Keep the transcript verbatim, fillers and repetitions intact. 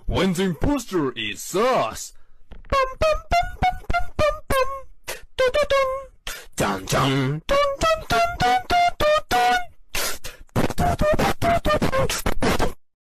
when the imposter is us. Bum, bum, bum, bum, bum, bum, bum. Dun, dun, dun, dun.